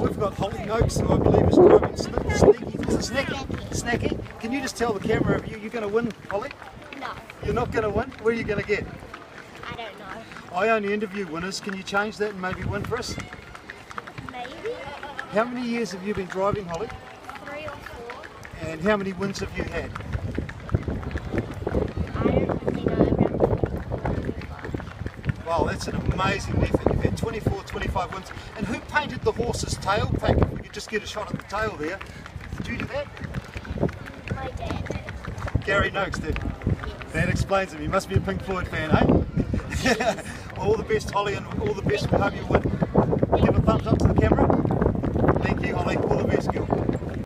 we've got Holly Noakes, who I believe is driving Snacky. Can you just tell the camera if you're going to win, Holly? No. You're not going to win? Where are you going to get? I don't know. I only interview winners. Can you change that and maybe win for us? Maybe. How many years have you been driving, Holly? 3 or 4. And how many wins have you had? I don't really know. Around 25. Wow, that's an amazing effort. You've had 24, 25 wins. And who painted the horse's tail pack? If we could just get a shot at the tail there. Did you do that? My dad did. Gary Noakes did. Yes. That explains it. You must be a Pink Floyd fan, eh? All the best, Holly, and all the best. We hope you win.